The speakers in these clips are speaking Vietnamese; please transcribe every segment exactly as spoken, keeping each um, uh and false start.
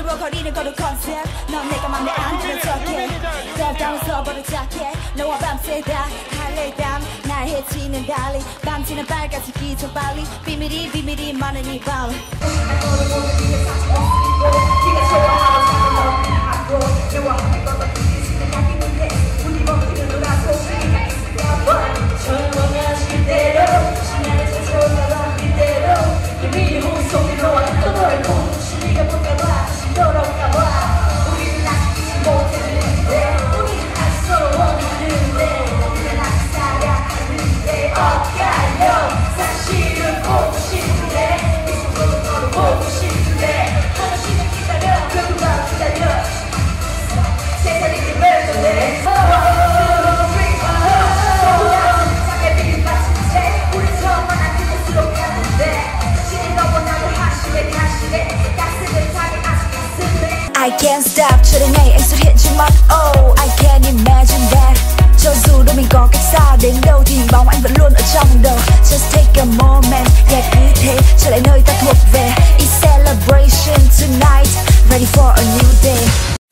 거리는 거룩 컨셉 넌 내가 맘에 안 들어 척해 덕담에서 버릇작해 너와 밤새다 할래 담 나의 해치는 달리 밤지는 빨갛지 기적 빨리 비밀이 비밀이 많은 이 밤 네가 좋아하는 너는 하고 너와 함께 걷던 뒤지는 향기는 해 우리 먹기는 놀아서 우리가 있을까 봐 절망하실 대로 신나는 세상으로 이대로 비밀이 홍속이 너와 또 너를 보는 시리가 볼까봐 돌아올까봐 우리는 아직 못했는데 우리는 아직 서로 원하는데 우리는 아직 사랑하는데 엇갈려 사실은 보고 싶은데 이 속으로 너를 보고 싶은데 하나씩은 기다려 결국 나 기다려 세상이 기다릴 건데 우리 처음 만난 그곳으로 갔는데 신이 너무나도 하시네 가시네 약속을 타게 아직 I can't stop cho đến ngày anh xuất hiện trước mắt. Oh, I can't imagine that. Cho dù đôi mình có cách xa đến đâu thì bóng anh vẫn luôn ở trong đầu. Just take a moment, yeah cứ thế trở lại nơi ta thuộc về. It's celebration tonight, ready for a new day.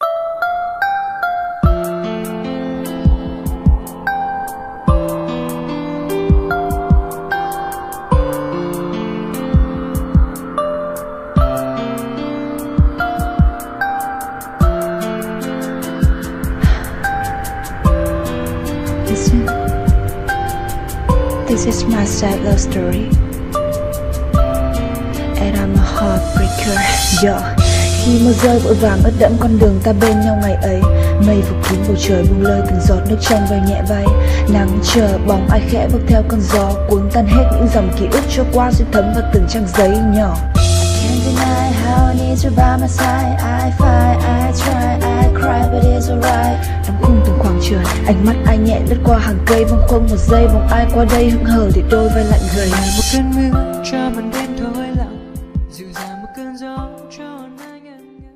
This is my sad love story and I'm a heartbreaker. Yeah. Khi mưa rơi vội vàng ướt đẫm con đường ta bên nhau ngày ấy, mây phủ kín bầu trời buông lơi từng giọt nước trong veo nhẹ bay. Nắng chờ bóng ai khẽ bước theo cơn gió cuốn tan hết những dòng ký ức trôi qua xuyên thấm vào từng trang giấy nhỏ. Can't deny how I need you by my side. I fight, I try, I cry, but it's alright. Đóng khung từng khoảng trời, ánh mắt ai nhẹ lướt qua hàng cây bâng khuâng một giây, bóng ai qua đây hững hờ để đôi vai lạnh người. Một cơn mưa cho màn đêm thôi lặng, dịu dàng một cơn gió cho anh ngẩn ngơ.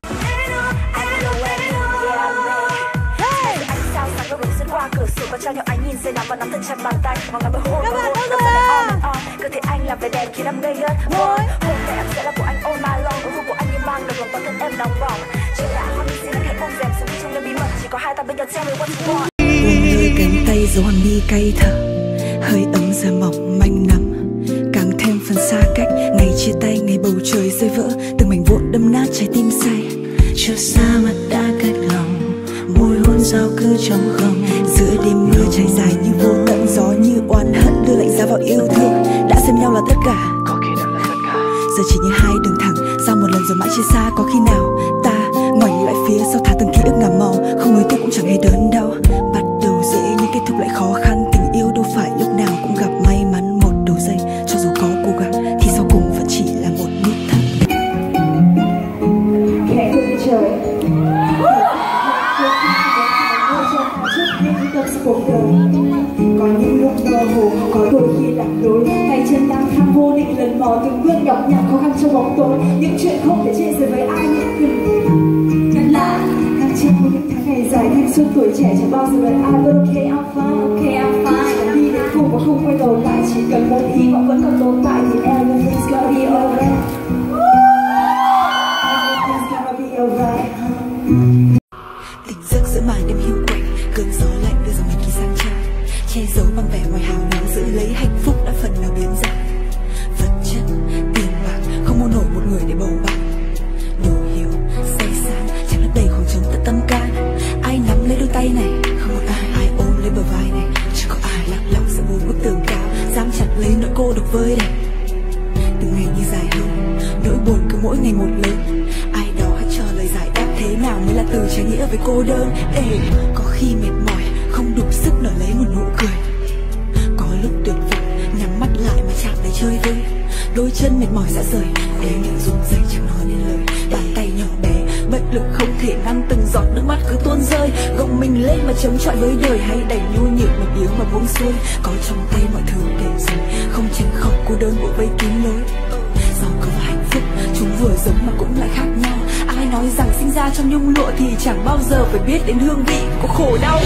Anh sao sáng đâu được xuyên qua cửa sổ và cho nhau ánh nhìn say nắng và nắm thật chặt bàn tay và ngắm bờ hôn và hôn và on and on. Cơ thể anh là vẻ đẹp khiến em ngây ngất. Hôn này em sẽ là của anh all night long. Nụ hôn của anh như mang được lòng toàn thân em nóng bỏng. Chỉ là honey xin hãy ôm rèm sống trong đêm bí mật chỉ có hai ta bên nhau tell me what you want. Buông lơi cánh tay gió hoàng mi cay thở, hơi ấm da mỏng manh nắm càng thêm phần xa cách. Ngày chia tay ngày bầu trời rơi vỡ, từng mảnh vụn đâm nát trái tim say. Chưa xa mặt đã cất lòng, môi hôn giao cứ trong không. Giữa đêm mưa trải dài như vô tận, gió như oán hận đưa lạnh giá vào yêu thương. Đã xem nhau là tất cả, có khi nào là tất cả. giờ chỉ như hai đường thẳng giao một lần rồi mãi chia xa. Có khi nào ta ngoảnh lại phía sau thả từng ký ức ngả màu, không nối tiếc cũng chẳng hề đớn đau. Bắt đầu dễ nhưng kết thúc lại khó khăn. Tình yêu đâu phải lúc nào cũng gặp may mắn một đầu giây, cho dù có cố gắng thì sau cùng vẫn chỉ là một nút thắt. Hãy cùng trời có những lúc mơ hồ, có đôi khi lạc lối, tay chân lang thang vô định lần mò từng bước nhọc nhằn khó khăn trong bóng tối. Những chuyện không thể chia sẻ với ai nhất là đang trong những tháng ngày dài thanh xuân tuổi trẻ chẳng bao giờ đợi ai. But okay I'm fine, okay I'm fine. Đi đến cùng và không quay đầu lại, chỉ cần một hy vọng vẫn còn tồn tại thì everything's gonna be alright. Everything's gonna be alright. Tỉnh giấc giữa màn đêm hiu quạnh, cơn gió lạnh đưa dòng mình kỳ sang trang, che giấu bằng vẻ ngoài hào nhoáng, giữ lấy hạnh phúc đã phần nào biến dạng. Vật chất, tiền bạc không mua nổi một người để bầu bạn. Đồ hiểu, say sán chẳng lấp đầy khoảng trống tận tâm can. Ai nắm lấy đôi tay này, không một ai, ai ôm lấy bờ vai này. Chưa có ai lặng lặng giữa bốn bức tường cao, dám chặt lấy nỗi cô độc vơi đầy. Từng ngày như dài hơn, nỗi buồn cứ mỗi ngày một lớn. Ai đó hãy cho lời giải đáp thế nào mới là từ trái nghĩa với cô đơn. Ê, có khi mệt mỏi không đủ sức nở lấy một nụ cười, có lúc tuyệt vọng nhắm mắt lại mà chạm lấy chơi vơi. Đôi chân mệt mỏi đã rời, để miệng run rẩy chẳng nói nên lời. Bàn tay nhỏ bé bất lực không thể ngăn từng giọt nước mắt cứ tuôn rơi. Gồng mình lên mà chống chọi với đời, hay đành nhu nhược một tiếng mà buông xuôi. Có trong tay mọi thứ để rồi, không tránh khỏi cô đơn bộ vây kín lối. Giàu có và hạnh phúc chúng vừa giống mà cũng lại khác nhau. Ai nói rằng sinh ra trong nhung lụa thì chẳng bao giờ phải biết đến hương vị của khổ đau.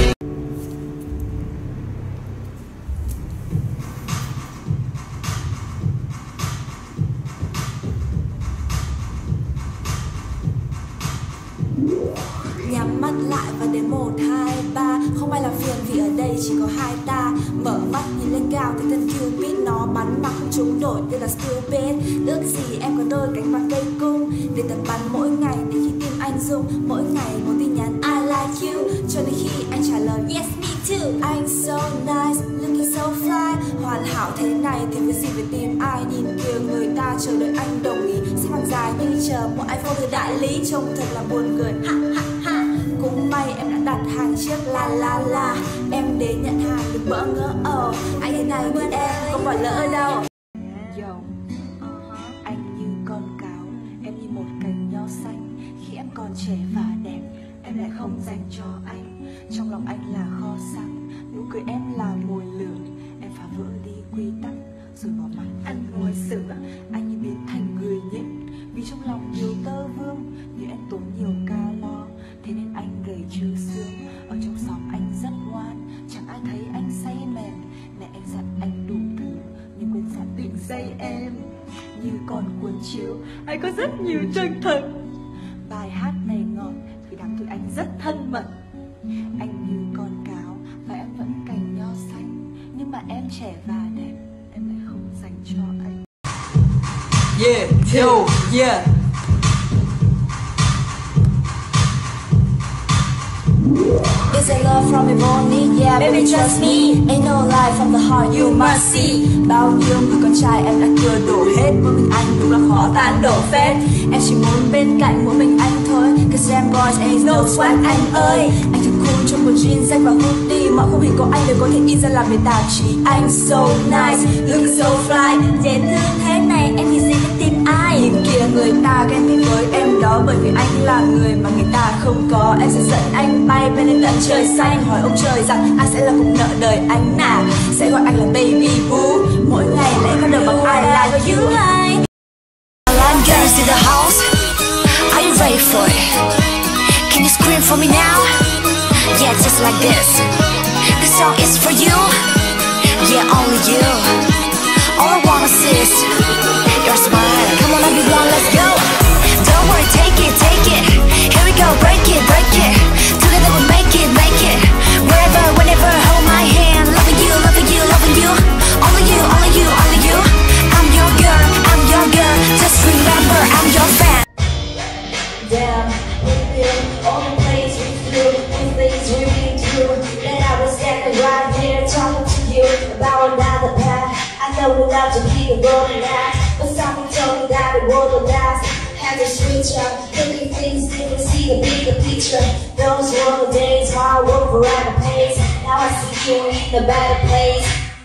lại và đến một, hai, ba. Không ai làm phiền vì ở đây chỉ có hai ta. Mở mắt nhìn lên cao thì tên Cupid nó bắn mà không trúng nổi, tên là stupid. Ước gì em có đôi cánh và cây cung để tập bắn mỗi ngày, để khi tim anh rung mỗi ngày một tin nhắn I like you, cho đến khi anh trả lời yes me too. Anh so nice, looking so fly, hoàn hảo thế này thì với gì phải tìm ai. Nhìn kìa người ta chờ đợi anh đồng ý, xếp hàng dài như chờ một iPhone từ đại lý, trông thật là buồn cười. Ha ha ha. Cũng may em đã đặt hàng chiếc la la la, em đến nhận hàng đừng bỡ ngỡ. Oh, anh thế này thì em không bỏ lỡ đâu. Yo, anh như con cáo, em như một cành nho xanh. Khi em còn trẻ và đẹp, em lại không dành cho anh. Trong lòng anh là kho xăng, nụ cười em là mồi lửa. Em phá vỡ đi quy tắc, rồi bỏ mặc anh ngồi xử. Anh như biến thành người nhện, vì trong lòng nhiều tơ vương. Như em tốn nhiều calo, thế nên anh gầy trơ xương. Ở trong xóm anh rất ngoan, chẳng ai thấy anh say mềm. Mẹ anh dặn anh đủ thứ, nhưng quên dặn đừng dây em. Như con cuốn chiếu, anh có rất nhiều chân thật. Bài hát này ngọt vì đám tụi anh rất thân mật. Anh như con cáo và em vẫn cành nho xanh, nhưng mà em trẻ và đẹp, em lại không dành cho anh. Yeah, yo, yeah. Is it love from the morning? Yeah, baby, trust me. Ain't no lie from the heart, you must see. Bao nhiêu người con trai em đã cưa đổ hết, mỗi mình anh đúng là khó tán đổ phết. Em chỉ muốn bên cạnh mỗi mình anh thôi, cause em boys ain't no swag anh ơi. Anh thật cool trong một jean rách và hoodie, mọi khung hình của anh đều có thể in ra làm để tạp chí. Anh so nice, look so fly, dễ thương thế này em thì sẽ biết tìm ai. Nhìn kìa người ta ghen tị với em đó, bởi vì anh là người mà người ta không có. Em sẽ dẫn anh bay bên lên tận trời xanh, hỏi ông trời rằng ai sẽ là cục nợ đời anh nào. Sẽ gọi anh là baby boo, mỗi ngày lẽ bắt đầu bằng I like you. Alarm girls in the house, are you ready for it? Can you scream for me now? Yeah, just like this. This song is for you. Yeah, only you. All I wanna see is your smile. Come on everyone, let's go. Don't worry, take it, take it. Here we go, break it, break it. Together we'll make it, make it. Wherever, whenever, hold my hand. Loving you, loving you, loving you. Only you, only you, only you. I'm your girl, I'm your girl. Just remember, I'm your fan. Damn, we've been all the place we flew, the things we been through. Then I was standing right here talking to you about another path. I know we love to keep it rolling out, but something told me that it wouldn't last. Had to switch up, looking things different, see the bigger picture. Those were the days when I worked around the pace. Now I see you in a better place.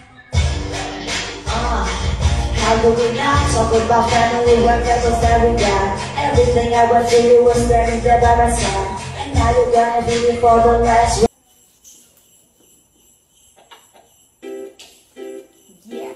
Uh, how could we not talk about family when that was every guy? Everything I went through, you were standing there by my side. And now you're gonna be here for the last. Yeah,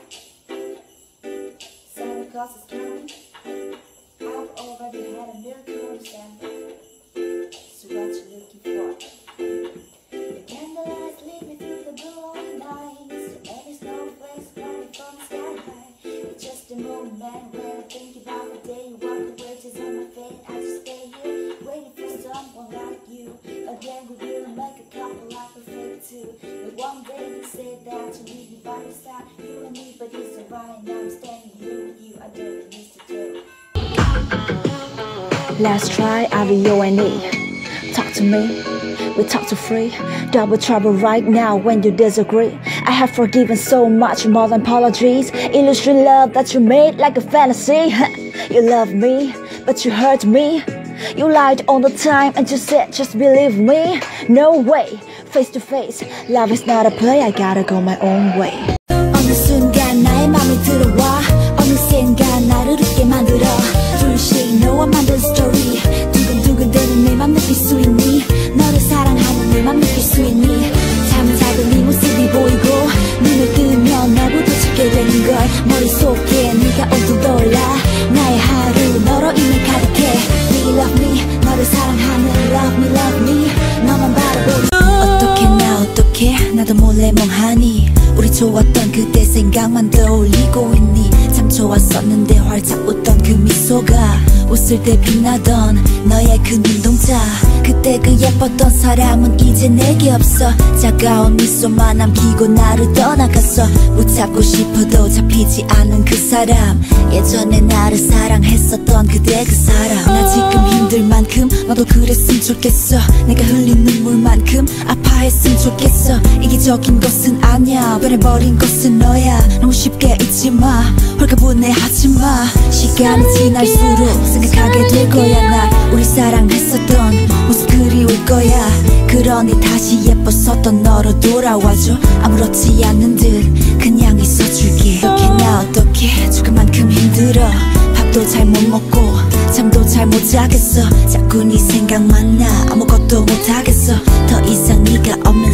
Santa Claus is coming. I've already had a miracle to stand. So what you looking for? The candlelights lead me through the blue nights. Any snowflakes falling from the sky high. It's just a moment where I think about the day you walk away, just on my fate. I just stay here, waiting for someone like you. Again, we will make a couple I prefer to. But one day you say that you leave me by your side. You and me, but it's alright. Now I'm standing here with you. I don't need to do. Let's try R V O N E. Talk to me, we talk to free. Double trouble right now when you disagree. I have forgiven so much more than apologies. Illusion love that you made like a fantasy. You love me, but you hurt me. You lied all the time and you said just believe me. No way, face to face. Love is not a play, I gotta go my own way. 어느 순간 나의 맘이 들어와, 어느샌가 나를 웃게 만들어. 둘씩 너와 만든 스토리, 두근두근대는 내 맘 느낄 수 있니? 너를 사랑하는 내 맘 느낄 수 있니? 잠은 작은 네 모습이 보이고 눈을 뜨면 나부터 찾게 되는 걸. 머릿속에 네가 온통 떠올라. 나의 하루 너로 인해 가득해. We love me, 너를 사랑하는 love me love me. 너만 바라보고 어떻게 나 어떻게 나도 몰래 멍하니. 우리 좋았던 그때 생각만 떠올리고 있니? 참 좋았었는데 활짝 웃던 그 미소가 웃을 때 빛나던 너의 그 눈동자. 그때 그때 그 예뻤던 사람은 이제 내게 없어. 차가운 미소만 남기고 나를 떠나갔어. 붙잡고 싶어도 잡히지 않는 그 사람, 예전에 나를 사랑했었던 그대 그 사람. 나 지금 힘들 만큼 너도 그랬으면 좋겠어. 내가 흘린 눈물만큼 아파했으면 좋겠어. 이기적인 것은 아니야, 변해버린 것은 너야. 너무 쉽게 잊지 마, 홀가분해하지 마. 시간이 지날수록 생각하게 될 거야. 나 우리 사랑했었던 모습 그리울 거야. 그러니 다시 예뻤었던 너로 돌아와줘. 아무렇지 않은 듯 그냥 있어줄게. 어떻게 나 어떻게 죽을 만큼 힘들어. 밥도 잘 못 먹고 잠도 잘 못 자겠어. 자꾸 네 생각만 나 아무것도 못하겠어. 더 이상 네가 없는